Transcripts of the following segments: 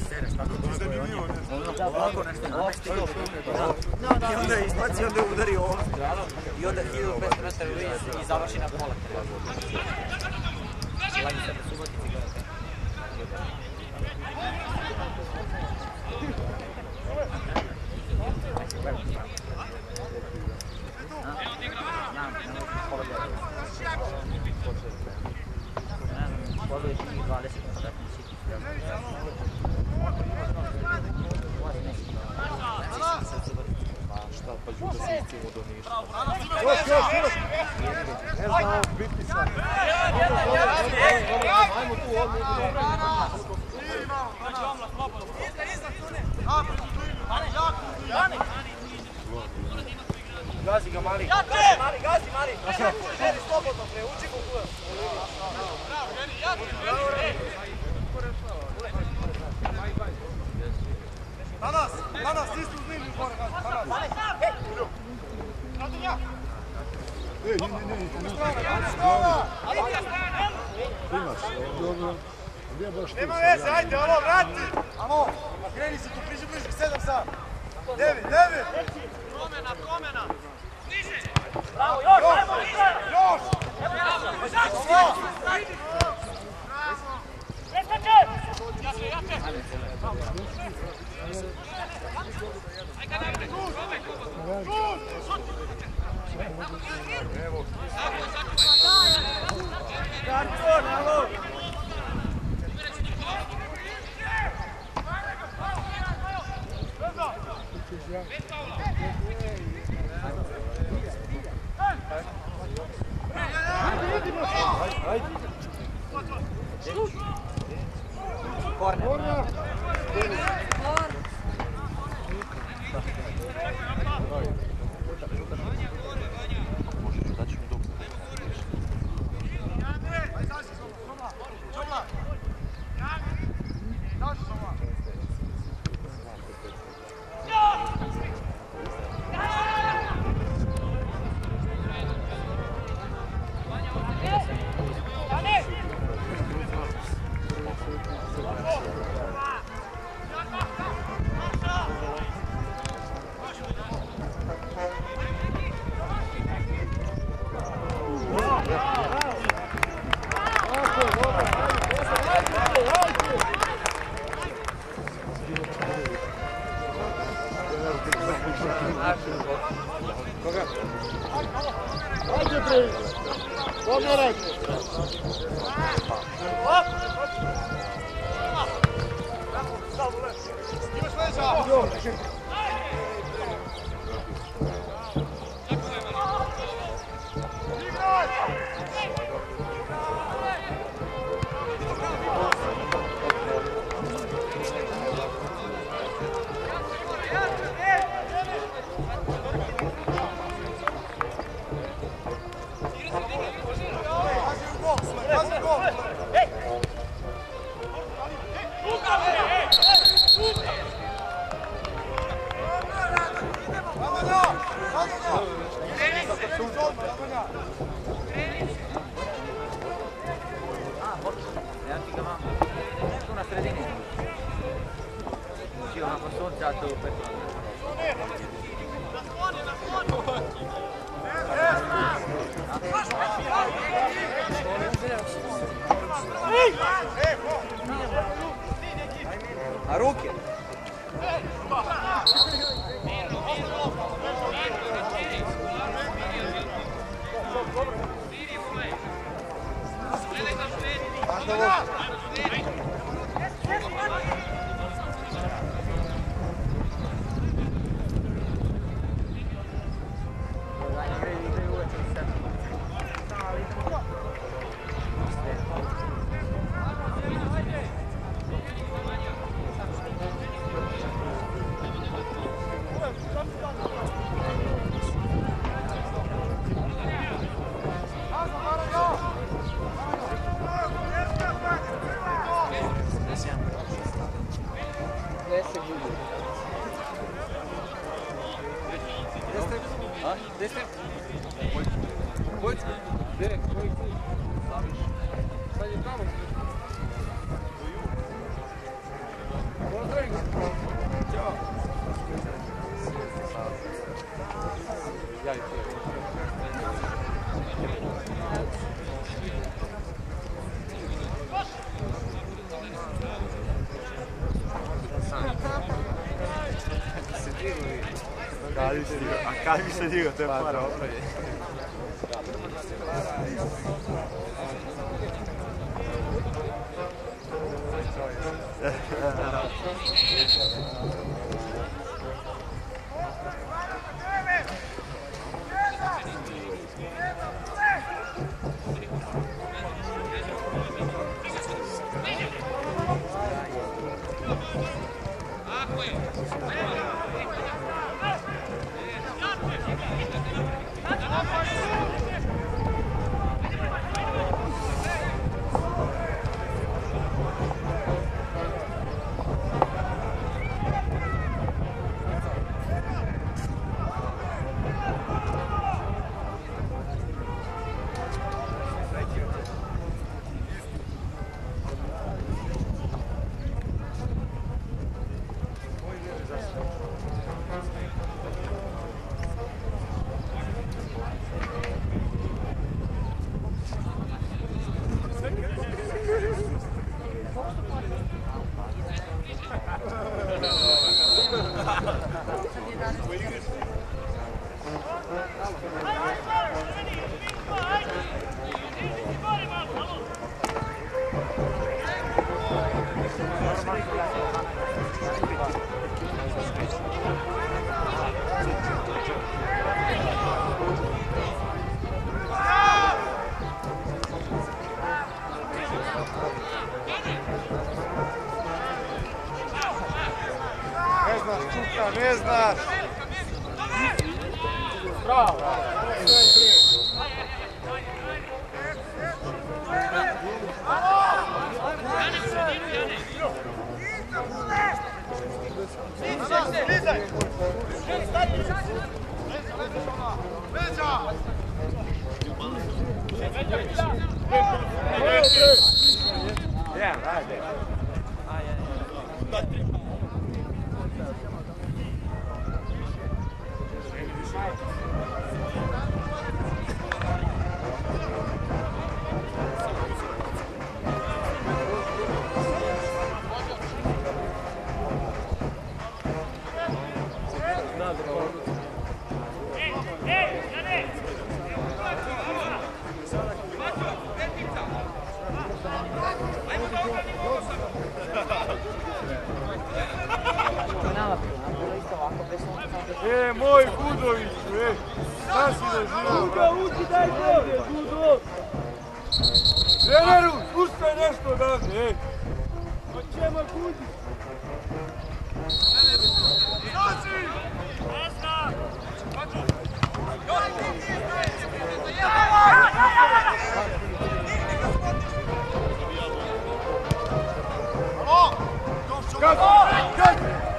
sereš tako dobro, on ovako nešto namesti i onda je izbaci, onda je udario ovo i onda 1500 metara i završi na pola. Lagi sebe Subotici gledate. Poloviš njih 20 kvadratnih šta, pa ću da se istimo do Niša. Još! Ne znamo biti sad. Ajmo tu, gazi ga, Mali. Gazi, Mali! Želi slobodno, pre, uči go kuda. Na nas, istu uz liniju gore, na nas. Nema veze, ajde, alo, vrati! Alo, kreni se tu, priđi bliži, 7 sam. 9! Promena! Niže! Bravo, još! A ruke? A kad bi se digao, to je para opet. Ne znaš! Bravo! Moj Budoviću, šta si doživao? Budo, uđi daj ovdje, Budo! Treneru, puštaj nešto odavde, Pa ćemo Budi! Nosi! Osna! Alo! Kad!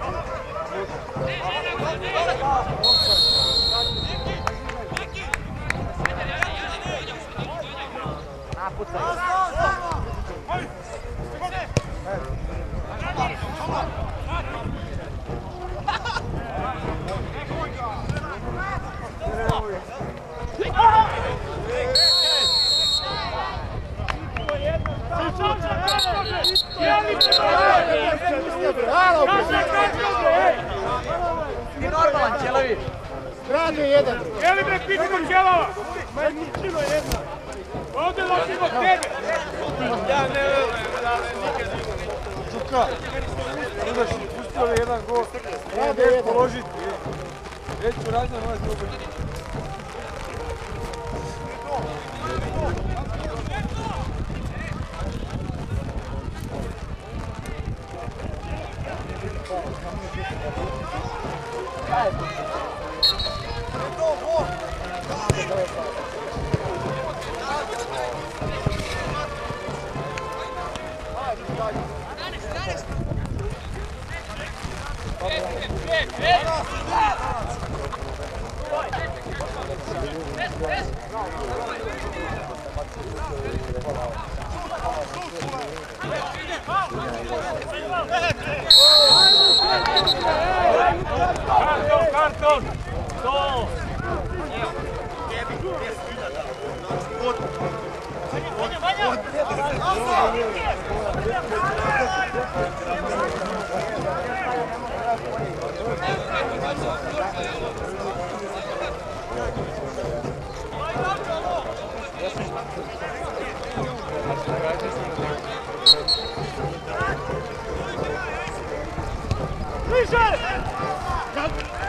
Ti normalan, Ćelavi! Radio jedan! Jeli bre, pitimo Ćelava! Majničino jedna! Ovdje ložimo tebe! Ja ne verujem, nikad Čuka! Onda si pustio li jedan gol? Radio jedan! Položiti! Već ću razno vas dobiti. Karton! To! Vanja! Bliže!